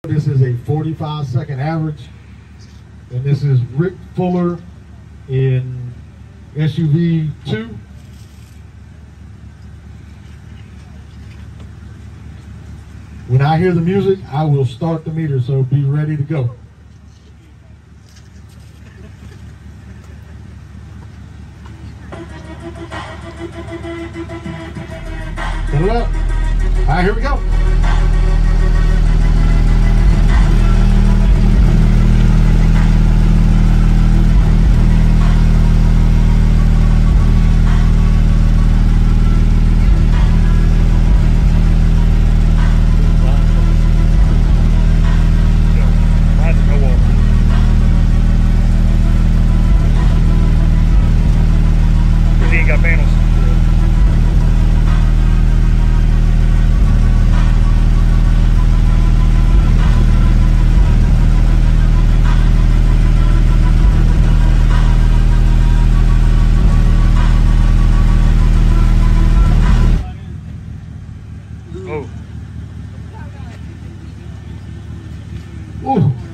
This is a 45-second average, and this is Rick Fuller in SUV 2. When I hear the music, I will start the meter, so be ready to go. Set it up. All right, here we go. Got panels. Oh. Ooh.